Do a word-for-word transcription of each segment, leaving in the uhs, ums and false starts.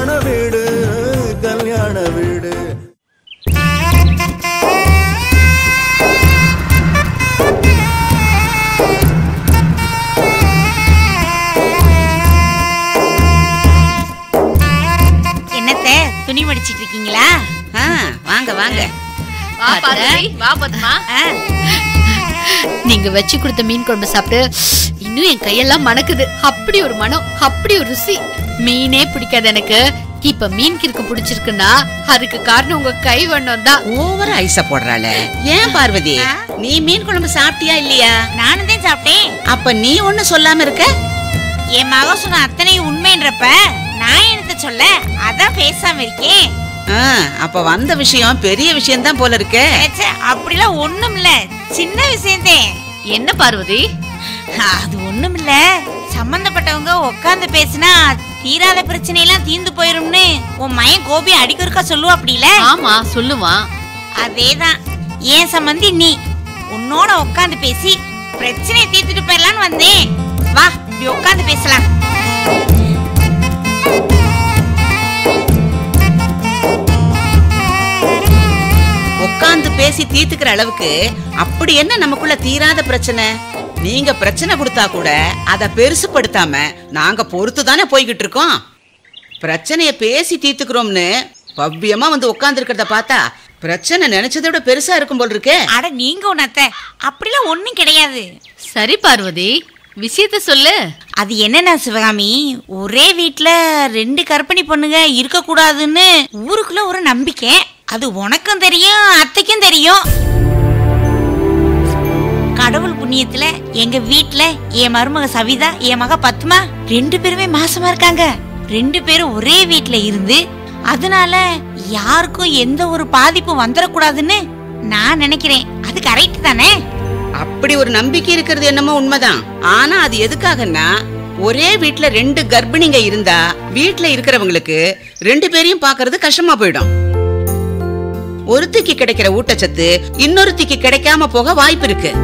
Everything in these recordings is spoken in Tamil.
கல்யாண வீடு கல்யாண வீடு. என்னத்தை துணி மடிச்சிட்டு இருக்கீங்களா? வாங்க வாங்க. நீங்க வச்சு கொடுத்த மீன் குழம்பு சாப்பிட்டு இன்னும் என் கையெல்லாம் மணக்குது. அப்படி ஒரு மனம், அப்படி ஒரு ருசி. மீனே பிடிக்காது எனக்கு, இப்ப மீன் கிறுக்கு பிடிச்சிருக்குன்னா அதுக்கு காரணம் உங்க கை வண்ணம் தான். ஓவரா ஐஸ போடுறாள. ஏன் பார்வதி, நீ மீன் குழம்பு சாப்பிட்டியா இல்லையா? நானும் தான் சாப்பிட்டேன். அப்ப நீ ஒண்ணு சொல்லாம இருக்க? என் மக சொன்ன அத்தனை உண்மைன்றப்ப நான் என்னத்த சொல்ல, அதான் பேசாம இருக்கேன். அப்ப வந்த விஷயம் பெரிய விஷயம் தான் போல இருக்கு. அப்படிலாம் ஒண்ணும் இல்ல, சின்ன விஷயம்தான். என்ன பார்வதி? அது ஒண்ணும் இல்ல, சம்பந்தப்பட்டவங்க உட்கார்ந்து பேசினா தீராத பிரச்சனை எல்லாம் தீர்ந்து போயிரும்னு உன் மயன் கோபி அடிக்கொருக்கா சொல்லுவா. அப்படில? ஆமா சொல்லுவான். அதேதான் ஏன் சம்பந்தி நீ. உன்னோட உட்கார்ந்து பேசி பிரச்சனையை தீர்த்துட்டு போயிடலான்னு வந்தேன். வா இப்படி உட்கார்ந்து பேசலாம். உட்கார்ந்து பேசி தீர்த்துக்கிற அளவுக்கு அப்படி என்ன நமக்குள்ள தீராத பிரச்சனை? நீங்க பிரச்சனை கொடுத்தா கூட அத பெருசுப்படுத்தாம நாங்க பொறுத்து தானே போய்கிட்டு இருக்கோம். பிரச்சனைய பேசி தீர்த்துக்கிறோம்னு பவ்யமா வந்து உட்கார்ந்து இருக்கிறத பார்த்தா பிரச்சனை நினைச்சதை விட பெருசா இருக்கும் போல் இருக்கு. அட நீங்க உன்னத்த அப்படிலாம் ஒண்ணும் கிடையாது. சரி பார்வதி, விஷயத்த சொல்லு. அது என்னன்னா சிவகாமி, ஒரே வீட்டுல ரெண்டு கர்ப்பிணி பொண்ணுங்க இருக்க கூடாதுன்னு ஊருக்குள்ள ஒரு நம்பிக்கை. அது உனக்கும் தெரியும், அத்தைக்கும் தெரியும். கடவுள் புண்ணியத்துல எங்க வீட்டுல என் மருமக சவிதா, என் மக பத்மா ரெண்டு பேருமே மாசமா இருக்காங்க. ரெண்டு பேரும் ஒரே வீட்டுல இருந்து அதனால யாருக்கும் எந்த ஒரு பாதிப்பும் வந்துடக்கூடாதுன்னு நான் நினைக்கிறேன். அது கரெக்ட் தானே? அப்படி ஒரு நம்பிக்கை இருக்கிறது என்னமோ உண்மைதான். ஆனா அது எதுக்காகன்னா, ஒரே வீட்டுல ரெண்டு கர்ப்பிணிங்க இருந்தா வீட்டுல இருக்கிறவங்களுக்கு ரெண்டு பேரையும் பாக்குறது கஷ்டமா போயிடும். ஒருத்திக்கு கிடைக்கிற ஊட்டச்சத்து இன்னொருத்திக்கு கிடைக்காம போக வாய்ப்பு இருக்கு.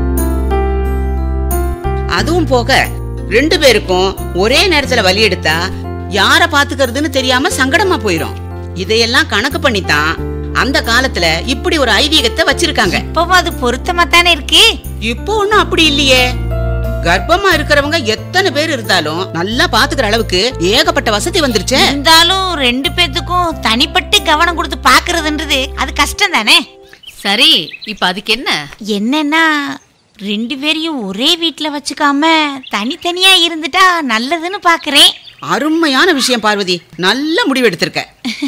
அதுவும் போக ரெண்டு பேருக்கும் ஒரே நேரத்துல வலி எடுத்தா யார பாத்துக்கிறதுன்னு தெரியாம சங்கடமா போயிரும். இதையெல்லாம் கணக்கு பண்ணித்தான் அந்த காலத்துல இப்படி ஒரு ஐதீகத்தை வச்சிருக்காங்க. இப்பவும் அது பொருத்தமா தானே இருக்கு. இப்போ ஒண்ணும் அப்படி இல்லையே. கர்ப்பமா இருக்கிறவங்க எத்தனை பேர் இருந்தாலும் நல்லா பாத்துக்கிற அளவுக்கு ஏகப்பட்ட வசதி வந்துருச்சு. இருந்தாலும் ரெண்டு பேத்துக்கும் தனிப்பட்டு கவனம் கொடுத்து பாக்குறதுன்றது அது கஷ்டம் தானே. சரி, இப்ப அதுக்கு என்ன? என்னன்னா ரெண்டு பேரையும் ஒரே வீட்டுல வச்சுக்காம தனித்தனியா இருந்துட்டா நல்லதுன்னு பாக்குறேன். அருமையான விஷயம் பார்வதி, நல்ல முடிவு எடுத்திருக்க.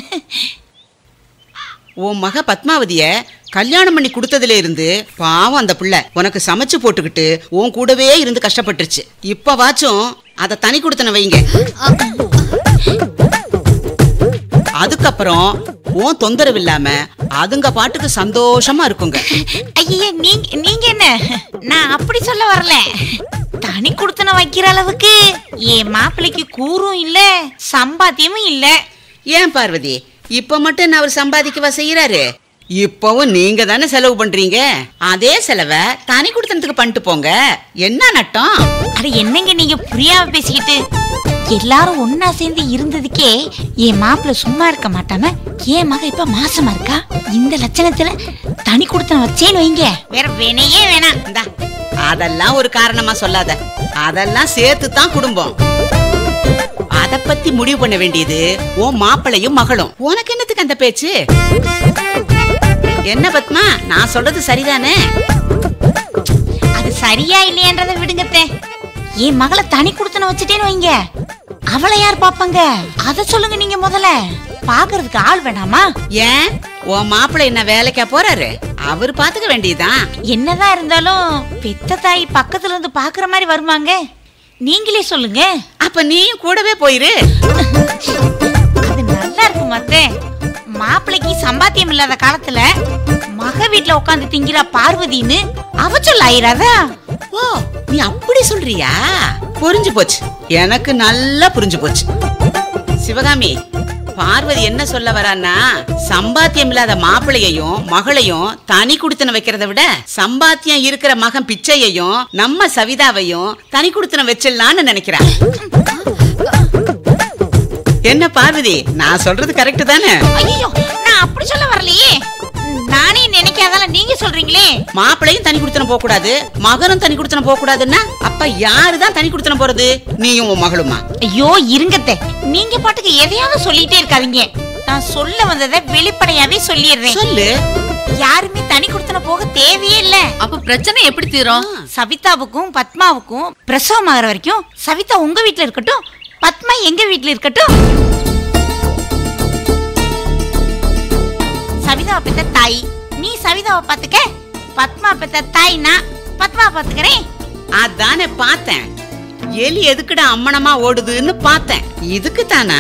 உன் மக பத்மாவதிய கல்யாணம் பண்ணி கொடுத்ததுல இருந்து பாவம் அந்த பிள்ளை உனக்கு சமைச்சு போட்டுக்கிட்டு உன் கூடவே இருந்து கஷ்டப்பட்டுருச்சு. இப்ப வாச்சும் அத தனி கொடுத்தன வைங்க. அதுக்கப்புறம் உன் தொந்தரவு இல்லாம அதுங்க பாட்டுக்கு சந்தோஷமா இருக்குங்க. ஐயா நீங்க நீங்க என்ன, நான் அப்படி சொல்ல வரல. தனி கொடுத்தன வைக்கிற அளவுக்கு என் மாப்பிள்ளைக்கு கூறும் இல்ல, சம்பாத்தியமும் இல்ல. ஏன் பார்வதி, இப்ப மட்டும் அவர் சம்பாதிக்கவா செய்யறாரு? இப்பவும் நீங்க தானே செலவு பண்றீங்க. அதே செலவை தனி கொடுத்தனத்துக்கு பண்ணிட்டு போங்க, என்ன நட்டம்? அட என்னங்க நீங்க புரியாம பேசிக்கிட்டு. எல்லாரும் ஒன்னா சேர்ந்து இருந்ததுக்கே என் மாப்பிள்ள சும்மா இருக்க மாட்டாம என் மக இப்ப மாசமா இருக்கா. இந்த லட்சணத்துல தனி கொடுத்தன வச்சேன்னு வைங்க, வேற வேணையே வேணாம். இந்தா அதெல்லாம் ஒரு காரணமா சொல்லாத, அதெல்லாம் சேர்த்து தான் குடும்பம். அத பத்தி முடிவு பண்ண வேண்டியது உன் மாப்பிளையும் மகளும். உனக்கு என்னத்துக்கு அந்த பேச்சு? என்ன பத்மா, நான் சொல்றது சரிதானே? அது சரியா இல்லையன்றதை விடுங்கத்தே. என் மகளை தனி கொடுத்தன வச்சுட்டேன்னு வைங்க, அவளை யார் பாப்பாங்க? அத சொல்லுங்க நீங்க முதல்ல. பாக்குறதுக்கு ஆள் வேணாமா? ஏன் உன் மாப்பிள்ளை என்ன வேலைக்கா போறாரு? அவர் பாத்துக்க வேண்டியதுதான். என்னதான் இருந்தாலும் பெத்த தாய் பக்கத்துல இருந்து பாக்குற மாதிரி வருவாங்க. நீங்களே சொல்லுங்க. அப்ப நீயும் கூடவே போயிரு. அது நல்லா இருக்கும் அத்தை. மாப்பிள்ளைக்கு சம்பாத்தியம் இல்லாத காலத்துல மக வீட்டுல உட்காந்து திங்கிற பார்வதின்னு அவ சொல்ல ஆயிராதா? ஓ நீ அப்படி சொல்றியா? புரிஞ்சு போச்சு, எனக்கு நல்லா புரிஞ்சு போச்சு. சிவகாமி, பார்வதி என்ன சொல்ல வரான்னா, சம்பாத்தியம் இல்லாத மாப்பிள்ளையையும் மகளையும் தனி குடுத்தன வைக்கிறத விட சம்பாத்தியம் இருக்கிற மகன் பிச்சையையும் நம்ம சவிதாவையும் தனி குடுத்தன வச்சிடலான்னு நினைக்கிறா. என்ன பார்வதி, நான் சொல்றது கரெக்ட் தானே? ஐயோ, நான் அப்படி சொல்ல வரலையே. நானே நினைக்காதால நீங்க சொல்றீங்களே. மாப்பிளையும் தனி குடுத்தனம் போக கூடாது, மகனும் தனி குடுத்தனம் போக கூடாதுன்னா அப்ப யாருதான் தனி குடுத்தனம் போறது? நீயும் உன் மகளுமா? ஐயோ இருங்கத்தே, நீங்க பாட்டுக்கு எதையாவது சொல்லிட்டே இருக்காதீங்க. நான் சொல்ல வந்ததை வெளிப்படையாவே சொல்லிடுறேன். சொல்லு. யாருமே தனி குடுத்தனம் போக தேவையே இல்ல. அப்ப பிரச்சனை எப்படி தீரும்? சவிதாவுக்கும் பத்மாவுக்கும் பிரசவம் ஆகிற வரைக்கும் சவிதா உங்க வீட்டுல இருக்கட்டும், பத்மா எங்க வீட்டுல இருக்கட்டும். சவிதாவை பெத்த தாய் நீ சவிதாவை பாத்துக்க, பத்மா பெத்த தாய் நான் பத்மா பாத்துக்கிறேன். அதானே பார்த்தேன். எலி எதுக்குடா அம்மனமா ஓடுதுன்னு பார்த்தேன். இதுக்கு தானா?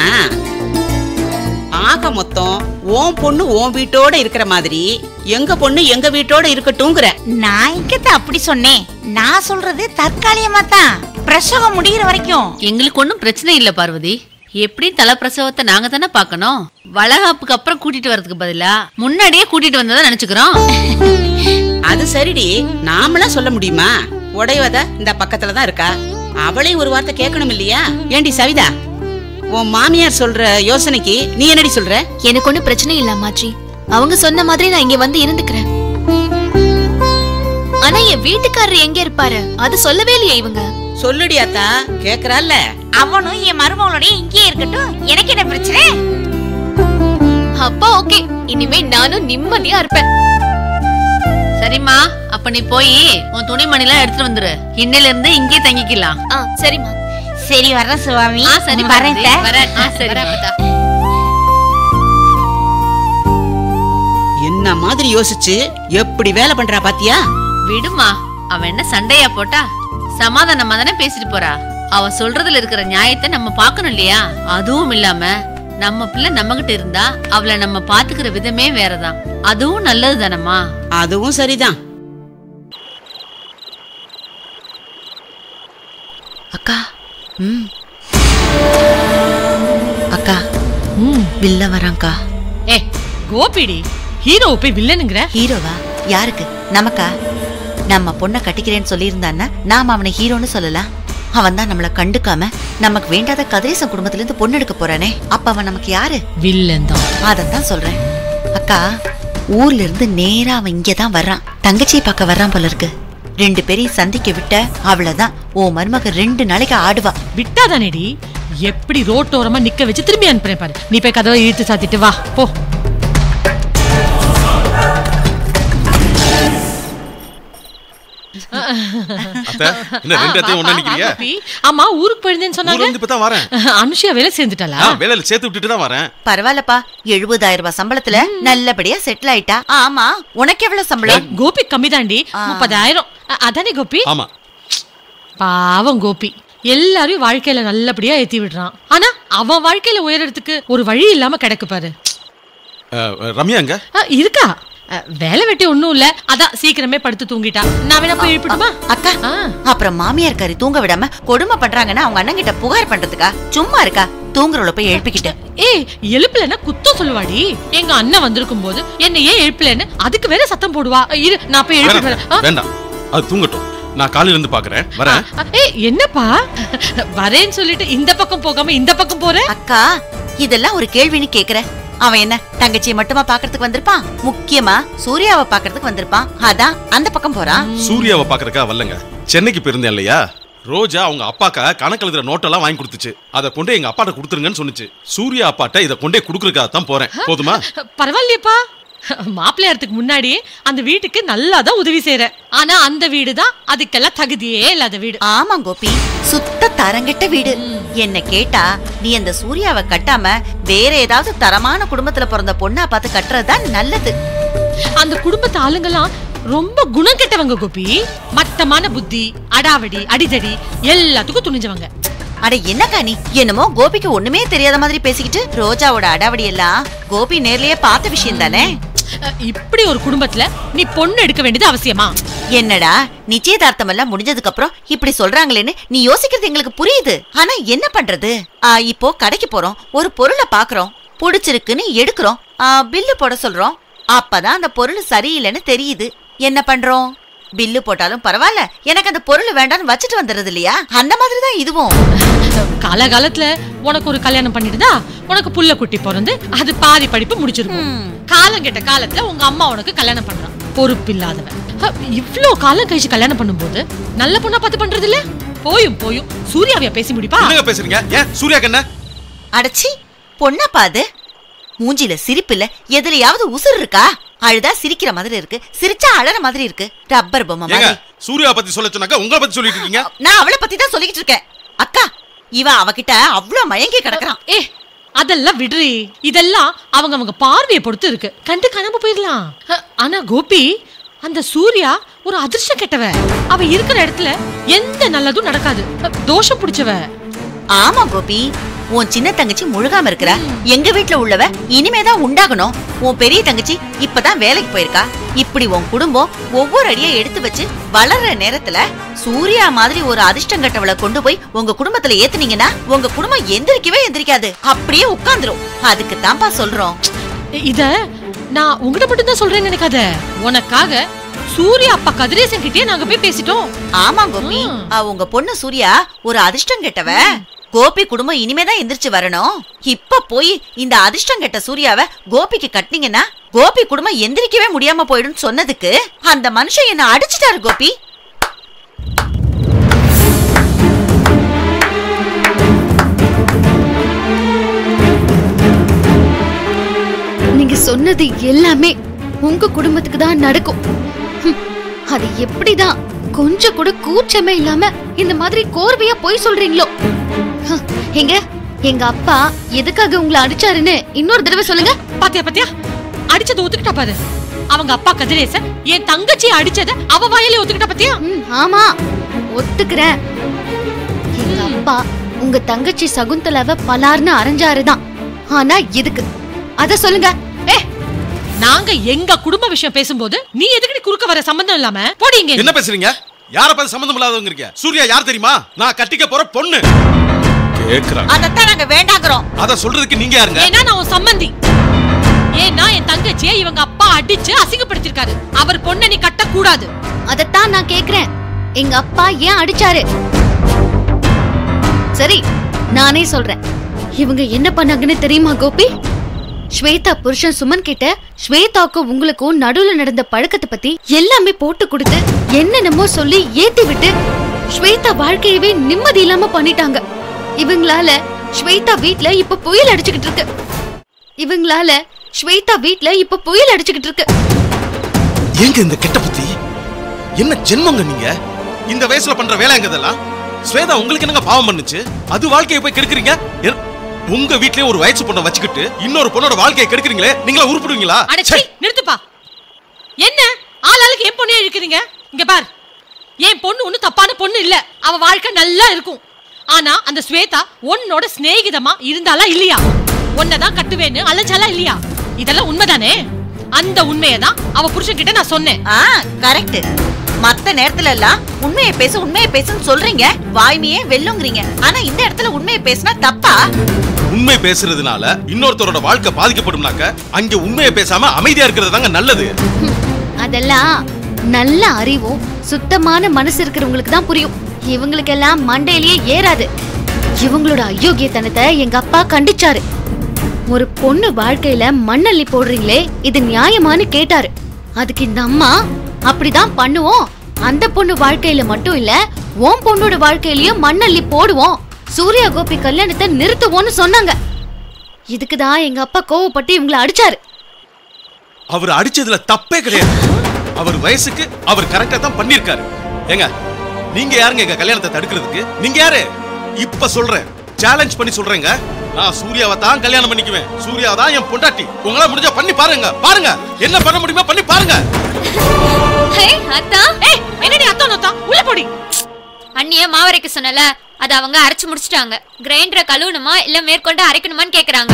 ஆக மொத்தம் உன் பொண்ணு உன் வீட்டோட இருக்கிற மாதிரி எங்க பொண்ணு எங்க வீட்டோட இருக்கட்டும்ங்கற. நான் எங்கத்த அப்படி சொன்னேன். நான் சொல்றது தற்காலிகமா தான், பிரசவம் முடிகிற வரைக்கும். எங்களுக்கு ஒண்ணும் பிரச்சனை இல்ல பார்வதி. எப்படி தலை பிரசவத்தை நாங்க தானே பாக்கணும். வளகாப்புக்கு அப்புறம் கூட்டிட்டு வரதுக்கு பதிலா முன்னாடியே கூட்டிட்டு வந்ததா நினைச்சுக்கிறோம். அது சரிடி, நாமளா சொல்ல முடியுமா? உடையவத இந்த பக்கத்துலதான் இருக்கா, அவளையும் ஒரு வார்த்தை கேட்கணும் இல்லையா? ஏண்டி சவிதா, உன் மாமியார் சொல்ற யோசனைக்கு நீ என்னடி சொல்ற? எனக்கு ஒண்ணு பிரச்சனை இல்ல அம்மாச்சி, அவங்க சொன்ன மாதிரி நான் இங்க வந்து இருந்துக்கிறேன். ஆனா என் வீட்டுக்காரர் எங்க இருப்பாரு அது சொல்லவே இல்லையே இவங்க. சொல்லுடியாத்தா, கேக்குறால. அவனும் என் மருமகளோட இங்கே இருக்கட்டும், எனக்கு என்ன பிரச்சனை? அப்பா ஓகே, இனிமே நானும் நிம்மதியா இருப்பேன். சரிம்மா, அப்ப நீ போய் உன் துணிமணி எல்லாம் எடுத்துட்டு வந்துரு. இன்னையில இருந்து இங்கே தங்கிக்கலாம். ஆ சரிம்மா. சரி வர்றேன் சுவாமி. ஆ சரி வரேன். வரேன். ஆ சரி. என்ன மாதிரி யோசிச்சு எப்படி வேலை பண்றா பாத்தியா? விடுமா, அவ என்ன சண்டையா போட்டா? சமாதானமா தானே பேசிட்டு போறா. அவ சொல்றதுல இருக்கிற நியாயத்தை நம்ம பாக்கணும் இல்லையா? அதுவும் இல்லாம நம்ம பிள்ளை நம்ம கிட்ட இருந்தா அவளை நம்ம பாத்துக்கிற விதமே வேறதான். அதுவும் நல்லது தானம்மா. அதுவும் சரிதான். அக்கா, ம் அக்கா, ம் வில்ல வரான்க்கா. ஏ கோபிடி, ஹீரோ போய் வில்லனுங்கற? ஹீரோவா? யாருக்கு? நமக்கா? நம்ம பொண்ணை கட்டிக்கிறேன்னு சொல்லியிருந்தான்னா நாம அவனை ஹீரோன்னு சொல்லலாம். அவன் தான் நம்மள கண்டுக்காம நமக்கு வேண்டாத கதிரேசன் குடும்பத்துல இருந்து பொண்ணு எடுக்க போறானே, அப்ப அவன் நமக்கு யாரு? வில்லன் தான். அதத்தான் சொல்றேன் அக்கா. ஊர்ல இருந்து நேரா அவன் இங்கதான் வர்றான். தங்கச்சியை பார்க்க வர்றான் போல இருக்கு. ரெண்டு பேரையும் சந்திக்க விட்ட அவ்வளவுதான், ஓ மருமக ரெண்டு நாளைக்கு ஆடுவா. விட்டாதானேடி, எப்படி ரோட்டோரமா நிக்க வச்சு திரும்பி அனுப்புறேன் பாரு. நீ போய் கதவை இழுத்து சாத்திட்டு வா போ. ஆமா, ஊருக்கு போயிருந்தேன்னு சொன்னாங்க. அனுஷியா வேலை சேர்ந்துட்டாளா? வேலையில சேர்த்து விட்டுட்டு தான் வரேன். பரவாயில்லப்பா, எழுபதாயிரம் ரூபாய் சம்பளத்துல நல்லபடியா செட்டில் ஆயிட்டா. ஆமா, உனக்கு எவ்வளவு சம்பளம்? கோபி கம்மிதாண்டி, முப்பதாயிரம். அதானே கோபி? ஆமா. பாவம் கோபி, எல்லாரையும் வாழ்க்கையில நல்லபடியா ஏத்தி விடுறான். ஆனா அவன் வாழ்க்கையில உயரத்துக்கு ஒரு வழி இல்லாம கிடக்கு பாரு. ரம்யாங்க இருக்கா? வேலை வெட்டி ஒண்ணும் இல்ல, அதான் சீக்கிரமே படுத்து தூங்கிட்டா. நான் வேணா போய் எழுப்பிட்டுமா? அக்கா, அப்புறம் மாமியார் காரி தூங்க விடாம கொடுமை பண்றாங்கன்னா அவங்க அண்ணன் கிட்ட புகார் பண்றதுக்கா? சும்மா இருக்கா? தூங்குறவள போய் எழுப்பிக்கிட்ட. ஏய், எழுப்பலன்னா குத்தம் சொல்லுவாடி. எங்க அண்ணன் வந்திருக்கும் போது என்ன ஏன் எழுப்பலன்னு அதுக்கு வேற சத்தம் போடுவா. இரு, நான் போய் எழுப்பிட்டு வரேன். வேண்டாம், அது தூங்கட்டும். நான் காலையில இருந்து பாக்குறேன், வரேன். ஏய், என்னப்பா வரேன்னு சொல்லிட்டு இந்த பக்கம் போகாம இந்த பக்கம் போற? அக்கா, இதெல்லாம் ஒரு கேள்வின்னு கேக்குற. அவன் என்ன தங்கச்சியை மட்டுமா பாக்குறதுக்கு வந்திருப்பான்? முக்கியமா சூர்யாவை பாக்குறதுக்கு வந்திருப்பான். அதான் அந்த பக்கம் போறான். சூர்யாவை பாக்குறதுக்கா வரலங்க. சென்னைக்கு போயிருந்தேன் இல்லையா, ரோஜா அவங்க அப்பாக்கா கணக்கு எழுதுற நோட்டெல்லாம் வாங்கி கொடுத்துச்சு. அதை கொண்டு எங்க அப்பாட்ட கொடுத்துருங்கன்னு சொன்னுச்சு. சூர்யா அப்பாட்ட இதை கொண்டே குடுக்கறதுக்காக தான் போறேன். போதுமா? பரவாயில்லையப்பா, மாப்பிள்ளையாரத்துக்கு முன்னாடி அந்த வீட்டுக்கு நல்லாதான் உதவி செய்யற. ஆனா அந்த வீடுதான் அதுக்கெல்லாம் தகுதியே இல்லாத வீடு. ஆமா கோபி, சுத்த தரங்கெட்ட வீடு. என்ன கேட்டா நீ அந்த சூர்யாவை கட்டாம வேற ஏதாவது தரமான குடும்பத்துல பிறந்த பொண்ணா பார்த்து கட்டுறதுதான் நல்லது. அந்த குடும்பத்து ஆளுங்கெல்லாம் ரொம்ப குணம் கெட்டவங்க கோபி. மட்டமான புத்தி, அடாவடி, அடிதடி எல்லாத்துக்கும் துணிஞ்சவங்க. அட என்னக்கா நீ, என்னமோ கோபிக்கு ஒண்ணுமே தெரியாத மாதிரி பேசிக்கிட்டு. ரோஜாவோட அடாவடி எல்லாம் கோபி நேர்லயே பார்த்த விஷயம் தானே. இப்படி ஒரு குடும்பத்துல நீ பொண்ணு எடுக்க வேண்டியது அவசியமா? என்னடா நிச்சயதார்த்தம் எல்லாம் முடிஞ்சதுக்கு அப்புறம் இப்படி சொல்றாங்களேன்னு நீ யோசிக்கிறது எங்களுக்கு புரியுது. ஆனா என்ன பண்றது? இப்போ கடைக்கு போறோம், ஒரு பொருளை பாக்குறோம், பிடிச்சிருக்குன்னு எடுக்கிறோம், பில்லு போட சொல்றோம். அப்பதான் அந்த பொருள் சரியில்லைன்னு தெரியுது. என்ன பண்றோம்? பில்லு போட்டாலும் பரவாயில்ல, எனக்கு அந்த பொருள் வேண்டாம்னு வச்சுட்டு வந்துடுறது இல்லையா? அந்த மாதிரிதான் இதுவும். காலகாலத்துல உனக்கு ஒரு கல்யாணம் பண்ணிட்டுதா உனக்கு புள்ள குட்டி பிறந்து அது பாதி படிப்பு முடிச்சிருக்கும். காலம் கெட்ட காலத்துல உங்க அம்மா உனக்கு கல்யாணம் பண்றான். பொறுப்பு இல்லாதவன். இவ்ளோ காலம் கழிச்சு கல்யாணம் பண்ணும்போது நல்ல பொண்ணா பார்த்து பண்றது இல்ல? போயும் போயும் சூர்யாவையா பேசி முடிப்பா? என்னங்க பேசுறீங்க? ஏன் சூர்யாக்கு என்ன? அடச்சி, பொண்ணா பாது. மூஞ்சில சிரிப்பு இல்ல, எதுலயாவது உசுர் இருக்கா? அழுதா சிரிக்கிற மாதிரி இருக்கு, சிரிச்சா அழற மாதிரி இருக்கு. ரப்பர் பொம்மை மாதிரி. சூர்யா பத்தி சொல்ல சொன்னாக்க உங்களை பத்தி சொல்லிட்டு இருக்கீங்க. நான் அவளை பத்தி தான் சொல்லிட்டு இருக்கேன். அக்கா, இவன் அவகிட்ட அவ்வளவு மயங்கி கிடக்குறான். ஏ அதெல்லாம் விடுறி. இதெல்லாம் அவங்க அவங்க பார்வையை பொறுத்து இருக்கு. கண்டு காணாம போயிடலாம். ஆனா கோபி, அந்த சூர்யா ஒரு அதிர்ஷ்டம் கெட்டவ. அவ இருக்கிற இடத்துல எந்த நல்லதும் நடக்காது. தோஷம் பிடிச்சவ. ஆமா கோபி, உன் சின்ன தங்கச்சி முழுகாம இருக்கிற. எங்க வீட்டுல உள்ளவ இனிமேதான் உண்டாகணும். உன் பெரிய தங்கச்சி இப்பதான் வேலைக்கு போயிருக்கா. இப்படி உன் குடும்பம் ஒவ்வொரு அடியா எடுத்து வச்சு வளர்ற நேரத்துல சூர்யா மாதிரி ஒரு அதிர்ஷ்டம் கட்டவளை கொண்டு போய் உங்க குடும்பத்துல ஏத்துனீங்கன்னா உங்க குடும்பம் எந்திரிக்கவே எந்திரிக்காது, அப்படியே உட்கார்ந்துரும். அதுக்கு தான்ப்பா சொல்றோம். இத நான் உங்ககிட்ட மட்டும் தான் சொல்றேன்னு நினைக்காத. உனக்காக சூர்யா அப்பா கதிரேசன் கிட்டே நாங்க போய் பேசிட்டோம். ஆமா கோபி, உங்க பொண்ணு சூர்யா ஒரு அதிர்ஷ்டம் கெட்டவ. கோபி குடும்பம் இனிமேதான் எந்திரிச்சு வரணும். இப்ப போய் இந்த அதிர்ஷ்டம் கெட்ட சூர்யாவை கோபிக்கு கட்டினீங்கன்னா கோபி குடும்பம் எந்திரிக்கவே முடியாம போயிடும் சொன்னதுக்கு அந்த மனுஷன் என்ன அடிச்சுட்டாரு கோபி. நீங்க சொன்னது எல்லாமே உங்க குடும்பத்துக்கு தான் நடக்கும். அது எப்படிதான் கொஞ்சம் கூட கூச்சமே இல்லாம இந்த மாதிரி கோர்வையா போய் சொல்றீங்களோ? எங்க எங்க அப்பா எதுக்காக உங்களை அடிச்சாருன்னு இன்னொரு தடவை சொல்லுங்க. பாத்தியா பாத்தியா, அடிச்சது ஒத்துக்கிட்டா பாரு. அவங்க அப்பா கதிரேசன் என் தங்கச்சியை அடிச்சத அவ வாயிலே ஒத்துக்கிட்டா பாத்தியா? ஆமா, ஒத்துக்கிறேன். எங்க அப்பா உங்க தங்கச்சி சகுந்தலாவை பலார்னு அரைஞ்சாருதான். ஆனா எதுக்கு அத சொல்லுங்க. ஏ, நாங்க எங்க குடும்ப விஷயம் பேசும்போது நீ எதுக்கு குறுக்க வர? சம்பந்தம் இல்லாம போடிங்க. என்ன பேசுறீங்க? யார பார்த்து சம்பந்தம் இல்லாதவங்க இருக்கீங்க? சூர்யா யார் தெரியுமா? நான் கட்டிக்க போற பொண்ணு. கேக்குறாங்க. அதத்தான் நாங்க வேண்டாங்கறோம். அத சொல்றதுக்கு நீங்க யாருங்க? ஏன்னா நான் உன் சம்பந்தி. ஏன்னா என் தங்கச்சியை இவங்க அப்பா அடிச்சு அசிங்கப்படுத்திருக்காரு. அவர் பொண்ணை நீ கட்ட கூடாது. அதத்தான் நான் கேக்குறேன். எங்க அப்பா ஏன் அடிச்சாரு? சரி, நானே சொல்றேன். இவங்க என்ன பண்ணாங்கன்னு தெரியுமா கோபி? ஸ்வேதா புருஷன் சுமன் கிட்ட ஸ்வேதாக்கும் உங்களுக்கும் நடுவுல நடந்த பழக்கத்தை பத்தி எல்லாமே போட்டு கொடுத்து என்னென்னமோ சொல்லி ஏத்தி விட்டு ஸ்வேதா வாழ்க்கையவே நிம்மதி இல்லாம பண்ணிட்டாங்க. இவங்களால ஸ்வேதா வீட்ல இப்ப புயல் அடிச்சுக்கிட்டு இருக்கு. இவங்களால ஸ்வேதா வீட்ல இப்ப புயல் அடிச்சுக்கிட்டு இருக்கு. எங்க இந்த கெட்ட புத்தி? என்ன ஜென்மங்க நீங்க? இந்த வயசுல பண்ற வேலைங்க இதெல்லாம்? ஸ்வேதா உங்களுக்கு என்னங்க பாவம் பண்ணுச்சு? அது வாழ்க்கையை போய் கெடுக்குறீங்க. உங்க வீட்லயே ஒரு வயசு பொண்ணை வச்சுக்கிட்டு இன்னொரு பொண்ணோட வாழ்க்கையை கெடுக்குறீங்களே, நீங்களா உருப்படுவீங்களா? அடச்சி, நிறுத்துப்பா. என்ன ஆளாளுக்கு என் பொண்ணே இருக்கிறீங்க? இங்க பார், என் பொண்ணு ஒண்ணு தப்பான பொண்ணு இல்ல. அவ வாழ்க்கை நல்லா இருக்கும். ஆனா அந்த ஸ்வேதா உன்னோட சிநேகிதமா இருந்தாலா இல்லையா? உன்னதான் கட்டுவேன்னு அலைஞ்சாலா இல்லையா? இதெல்லாம் உண்மைதானே? அந்த உண்மையதான் அவ புருஷன் கிட்ட நான் சொன்னேன். ஆ, கரெக்ட். மத்த நேரத்துல எல்லாம் உண்மையை பேச உண்மையை பேசுன்னு சொல்றீங்க, வாய்மையே வெல்லுங்கிறீங்க. ஆனா இந்த இடத்துல உண்மையை பேசினா தப்பா? உண்மை பேசுறதுனால இன்னொருத்தரோட வாழ்க்கை பாதிக்கப்படும்னாக்க அங்க உண்மையை பேசாம அமைதியா இருக்கிறது தாங்க நல்லது. அதெல்லாம் நல்ல அறிவும் சுத்தமான மனசு இருக்கிறவங்களுக்கு தான் புரியும். இவங்களுக்கு எல்லாம் மண்டையிலேயே ஏறாது. இவங்களோட அயோக்கியத்தனத்தை எங்க அப்பா கண்டிச்சாரு. ஒரு பொண்ணு வாழ்க்கையில மண்ணள்ளி போடுறீங்களே, இது நியாயமானு கேட்டாரு. அதுக்கு இந்த அம்மா அப்படிதான் பண்ணுவோம், அந்த பொண்ணு வாழ்க்கையில மட்டும் இல்ல உன் பொண்ணோட வாழ்க்கையிலயும் மண்ணள்ளி போடுவோம், சூர்யா கோபி கல்யாணத்தை நிறுத்துவோம்னு சொன்னாங்க. இதுக்குதான் எங்க அப்பா கோவப்பட்டு இவங்களை அடிச்சாரு. அவர் அடிச்சதுல தப்பே கிடையாது. அவர் வயசுக்கு அவர் கரெக்டா தான் பண்ணிருக்காரு. ஏங்க, நீங்க யாருங்க எங்க கல்யாணத்தை தடுக்கிறதுக்கு? நீங்க யாரு? இப்ப சொல்றேன், சேலஞ்ச் பண்ணி சொல்றேங்க. நான் சூர்யாவை தான் கல்யாணம் பண்ணிக்குவேன். சூர்யா தான் என் பொண்டாட்டி. உங்களால முடிஞ்சா பண்ணி பாருங்க. பாருங்க என்ன பண்ண முடியுமா பண்ணி பாருங்க. ஹே அத்தா, ஏய் என்னடி அத்தா நோத்தா உள்ள போடி. அண்ணிய மாவரைக்க சொன்னல, அது அவங்க அரைச்சு முடிச்சிட்டாங்க. கிரைண்டரை கழுவணுமா இல்ல மேற்கொண்டு அரைக்கணுமான்னு கேக்குறாங்க.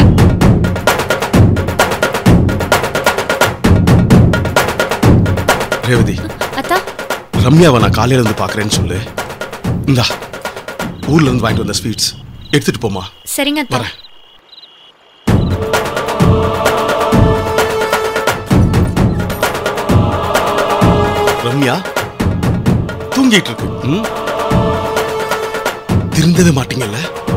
ரேவதி, அத்தா ரம்யாவை நான் காலையில இருந்து பாக்குறேன்னு சொல்லு. இந்தா ஊர்ல இருந்து வாங்கிட்டு வந்த ஸ்வீட்ஸ் எடுத்துட்டு போமா. சரிங்க அத்தா. வரேன். ரம்யா தூங்கிட்டு இருக்கு. திருந்தவே மாட்டீங்கல்ல?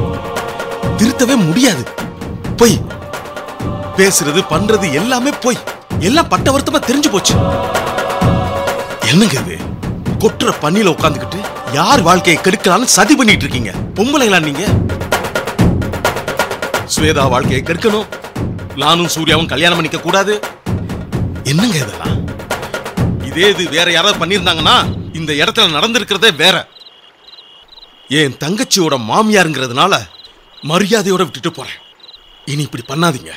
திருத்தவே முடியாது. போய் பேசுறது பண்றது எல்லாமே போய் எல்லாம் பட்ட வருத்தமா தெரிஞ்சு போச்சு. என்னங்க இது? கொட்டுற பண்ணில உட்காந்துக்கிட்டு யார் வாழ்க்கையை கெடுக்கலாம்னு சதி பண்ணிட்டு இருக்கீங்க. பொம்பளைங்களா நீங்க? ஸ்வேதா வாழ்க்கையை கெடுக்கணும், நானும் சூர்யாவும் கல்யாணம் பண்ணிக்க கூடாது. என்னங்க இதெல்லாம்? இதே இது வேற யாராவது பண்ணிருந்தாங்கன்னா இந்த இடத்துல நடந்திருக்கிறதே வேற. என் தங்கச்சியோட மாமியாருங்கிறதுனால மரியாதையோட விட்டுட்டு போறேன். இனி இப்படி பண்ணாதீங்க.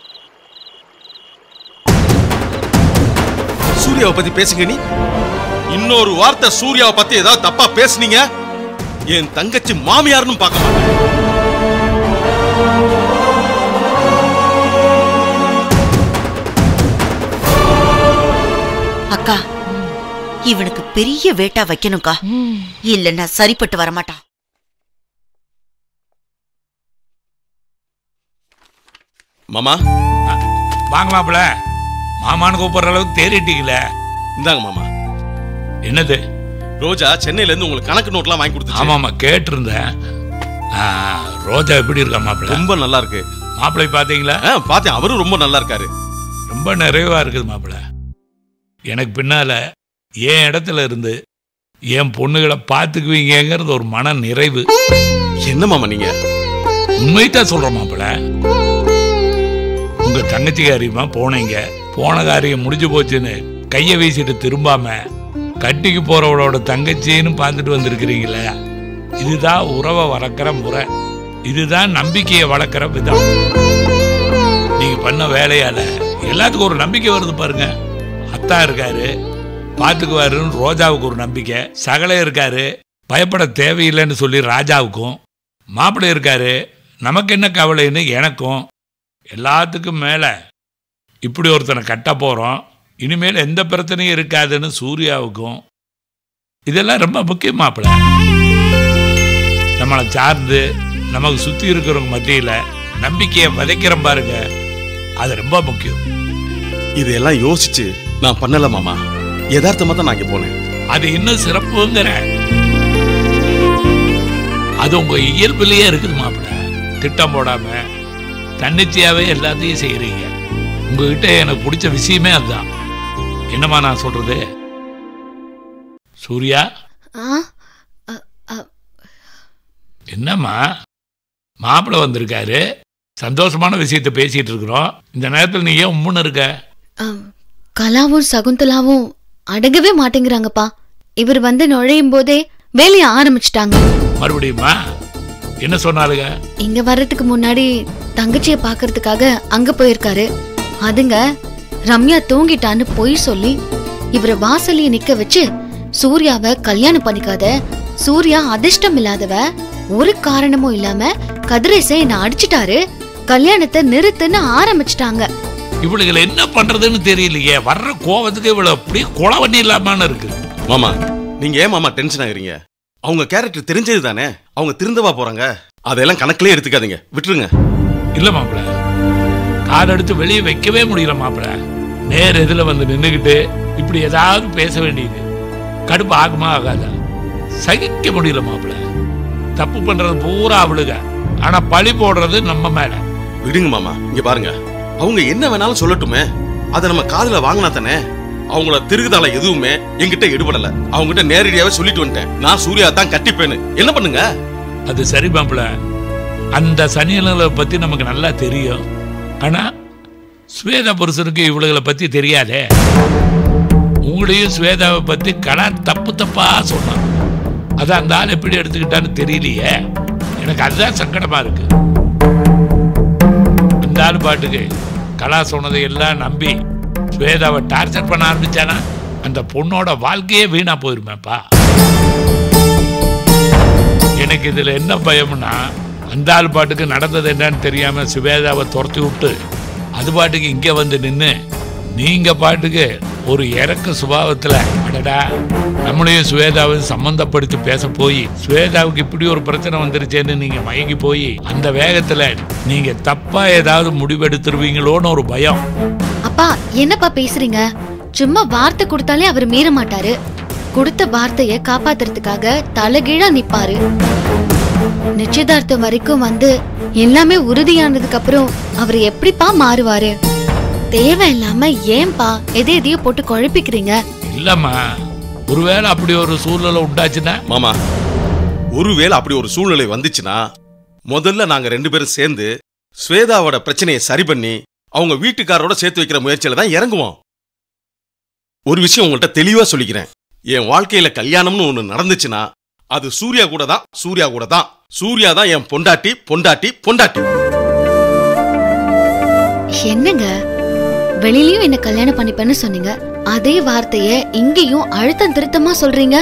சூர்யாவை பத்தி பேசுங்க. நீ இன்னொரு வார்த்தை சூர்யாவை பத்தி ஏதாவது தப்பா பேசுனீங்க, என் தங்கச்சி மாமியார்னு பார்க்க மாட்டேன். அக்கா, இவனுக்கு பெரிய வேட்டா வைக்கணும்க்கா, இல்லன்னா சரிப்பட்டு வரமாட்டான். மாமா வாங்க மாப்பிள. மாமான்னு கூப்பிடுற அளவுக்கு தேறிட்டீங்களே. இந்தாங்க மாமா. என்னது? ரோஜா சென்னையில இருந்து உங்களுக்கு கணக்கு நோட்லாம் வாங்கி கொடுத்து. ஆமாமா கேட்டிருந்தேன். ரோஜா எப்படி இருக்கா மாப்பிள? ரொம்ப நல்லா இருக்கு. மாப்பிளை பாத்தீங்களா? பார்த்தேன், அவரும் ரொம்ப நல்லா இருக்காரு. ரொம்ப நிறைவா இருக்குது மாப்பிள. எனக்கு பின்னால என் இடத்துல இருந்து என் பொண்ணுகளை பார்த்துக்குவீங்கிறது ஒரு மன நிறைவு. என்ன மாமா நீங்க? உண்மைதான் சொல்ற மாப்பிள. உங்க தங்கச்சி காரியமா போனீங்க, போன காரியம் முடிஞ்சு போச்சுன்னு கைய வீசிட்டு திரும்பாம கட்டிக்கு போறவளோட தங்கச்சின்னு பார்த்துட்டு வந்திருக்கிறீங்களே, இதுதான் உறவை வளர்க்கிற முறை, இதுதான் நம்பிக்கையை வளர்க்கிற விதம். நீங்க பண்ண வேலையால எல்லாத்துக்கும் ஒரு நம்பிக்கை வருது பாருங்க. அத்தா இருக்காரு, பார்த்துக்குவாருன்னு ரோஜாவுக்கு ஒரு நம்பிக்கை, சகலை இருக்காரு, பயப்பட தேவையில்லைன்னு சொல்லி ராஜாவுக்கும், மாப்பிள்ளை இருக்காரு, நமக்கு என்ன கவலைன்னு எனக்கும், எல்லாத்துக்கும் மேல இப்படி ஒருத்தனை கட்ட போறோம், இனிமேல் எந்த பிரச்சனையும் இருக்காதுன்னு சூர்யாவுக்கும். இதெல்லாம் ரொம்ப முக்கியம் மாப்பிள்ளை. நம்மளை சார்ந்து நமக்கு சுத்தி இருக்கிறவங்க மத்தியில நம்பிக்கையை விதைக்கிறோம் பாருங்க, அது ரொம்ப முக்கியம். இதெல்லாம் யோசிச்சு நான் பண்ணல மாமா, யதார்த்தமா தான் நான் இங்க போனேன். அது இன்னும் சிறப்புங்கிற, அது உங்க இயல்புலயே இருக்குது மாப்பிள்ள. திட்டம் போடாம தன்னிச்சையாவே எல்லாத்தையும் செய்யறீங்க. உங்ககிட்ட எனக்கு பிடிச்ச விஷயமே அதுதான். என்னமா நான் சொல்றது? சூர்யா, என்னம்மா மாப்பிள்ள வந்திருக்காரு, சந்தோஷமான விஷயத்தை பேசிட்டு இருக்கிறோம், இந்த நேரத்தில் நீ ஏன் உம்முன்னு இருக்க? கலாவும் சகுந்தலாவும் அடங்கவே மாட்டேங்கிறாங்கப்பா. இவர் வந்து நுழையும் போதே வேலைய ஆரம்பிச்சிட்டாங்க. மறுபடியுமா? என்ன சொன்னாலுங்க? இங்க வர்றதுக்கு முன்னாடி தங்கச்சிய பாக்குறதுக்காக அங்க போயிருக்காரு. அதுங்க ரம்யா தூங்கிட்டான்னு பொய் சொல்லி இவரை வாசலைய நிக்க வச்சு சூர்யாவை கல்யாணம் பண்ணிக்காத, சூர்யா அதிர்ஷ்டம் இல்லாதவ, ஒரு காரணமும் இல்லாம கதிரேசை என்ன அடிச்சிட்டாரு, கல்யாணத்தை நிறுத்துன்னு ஆரம்பிச்சிட்டாங்க. இவளுகளை என்ன பண்றதுன்னு தெரியலையே, வர்ற கோவத்துக்கு இவ்வளவு அப்படியே குளவண்ணி இல்லாம இருக்கு. மாமா நீங்க ஏன் மாமா டென்ஷன் ஆகுறீங்க? அவங்க கேரக்டர் தெரிஞ்சது தானே, அவங்க திருந்தவா போறாங்க, அதெல்லாம் கணக்கிலே எடுத்துக்காதீங்க, விட்டுருங்க. இல்ல மாப்பிள்ள, கால் எடுத்து வெளியே வைக்கவே முடியல மாப்பிள்ள. நேர இதுல வந்து நின்னுகிட்டு இப்படி ஏதாவது பேச வேண்டியது கடுப்பு ஆகுமா ஆகாதா? சகிக்க முடியல மாப்பிள்ள. தப்பு பண்றது பூரா அவளுக, ஆனா பழி போடுறது நம்ம மேல. விடுங்க மாமா, இங்க பாருங்க, அவங்க என்ன வேணாலும் சொல்லட்டுமே, அதை நம்ம காதுல வாங்கினா தானே. அவங்கள திருகுதால எதுவுமே என்கிட்ட எடுபடல, அவங்ககிட்ட நேரடியாவே சொல்லிட்டு வந்துட்டேன், நான் சூர்யா தான் கட்டிப்பேன்னு. என்ன பண்ணுங்க? அது சரி மாப்பிள்ள, அந்த சனியல்களை பத்தி நமக்கு நல்லா தெரியும். ஆனா ஸ்வேதா புருஷனுக்கு இவளுகளை பத்தி தெரியாதே. உங்களையும் ஸ்வேதாவை பத்தி கலா தப்பு தப்பா சொன்னான், அதை அந்த ஆள் எப்படி எடுத்துக்கிட்டான்னு தெரியலையே. எனக்கு அதுதான் சங்கடமா இருக்கு. அந்த ஆள் பாட்டுக்கு கலா சொன்னதை எல்லாம் நம்பி ஸ்வேதாவை டார்ச்சர் பண்ண ஆரம்பிச்சானா அந்த பொண்ணோட வாழ்க்கையே வீணா போயிருமேப்பா. எனக்கு இதுல என்ன பயம்னா, அந்த ஆள் பாட்டுக்கு நடந்தது என்னன்னு தெரியாம ஸ்வேதாவை துரத்தி விட்டு அது பாட்டுக்கு இங்க வந்து நின்று நீங்க பாட்டுக்கு ஒரு இறக்க சுபாவத்துல அடடா நம்மளையும் ஸ்வேதாவையும் சம்பந்தப்படுத்தி பேச போய் ஸ்வேதாவுக்கு இப்படி ஒரு பிரச்சனை வந்துருச்சேன்னு நீங்க மயங்கி போய் அந்த வேகத்துல நீங்க தப்பா ஏதாவது முடிவெடுத்துருவீங்களோன்னு ஒரு பயம். அப்பா என்னப்பா பேசுறீங்க? சும்மா வார்த்தை கொடுத்தாலே அவர் மீற மாட்டாரு. கொடுத்த வார்த்தைய காப்பாத்துறதுக்காக தலைகீழா நிப்பாரு. நிச்சயதார்த்தம் வரைக்கும் வந்து எல்லாமே உறுதியானதுக்கு அப்புறம் அவர் எப்படிப்பா மாறுவாரு? தேவையில்லாம ஏன்பா எதை எதையோ போட்டு குழப்பிக்கிறீங்க? இல்லம்மா, ஒருவேளை அப்படி ஒரு சூழ்நிலை உண்டாச்சுன்னா? மாமா, ஒருவேளை அப்படி ஒரு சூழ்நிலை வந்துச்சுன்னா முதல்ல நாங்க ரெண்டு பேரும் சேர்ந்து ஸ்வேதாவோட பிரச்சனையை சரி பண்ணி அவங்க வீட்டுக்காரோட சேர்த்து வைக்கிற முயற்சியில தான் இறங்குவோம். ஒரு விஷயம் உங்கள்கிட்ட தெளிவா சொல்லிக்கிறேன். என் வாழ்க்கையில கல்யாணம்னு ஒண்ணு நடந்துச்சுன்னா அது சூர்யா கூட தான், சூர்யா கூட தான். சூர்யா தான் என் பொண்டாட்டி, பொண்டாட்டி, பொண்டாட்டி. என்னங்க, வெளியிலயும் என்ன கல்யாணம் பண்ணிப்பேன்னு சொன்னீங்க, அதே வார்த்தைய இங்கேயும் அழுத்தம் திருத்தமா சொல்றீங்க.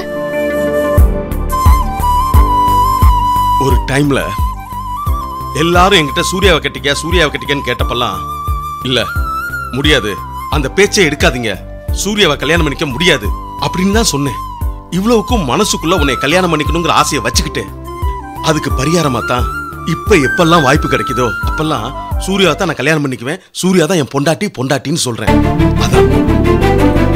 ஒரு டைம்ல எல்லாரும் என்கிட்ட சூர்யாவை கட்டிக்க சூர்யாவை கட்டிக்கன்னு கேட்டப்பெல்லாம் இல்ல முடியாது, அந்த பேச்சை எடுக்காதீங்க, சூர்யாவை கல்யாணம் பண்ணிக்க முடியாது அப்படின்னு தான் சொன்னேன். இவ்வளவுக்கும் மனசுக்குள்ள உன்னை கல்யாணம் பண்ணிக்கணுங்கிற ஆசையை வச்சுக்கிட்டு அதுக்கு பரிகாரமா தான் இப்ப எப்பெல்லாம் வாய்ப்பு கிடைக்குதோ அப்பெல்லாம் சூர்யாவை தான் நான் கல்யாணம் பண்ணிக்குவேன், சூர்யா தான் என் பொண்டாட்டி பொண்டாட்டின்னு சொல்றேன். அதான்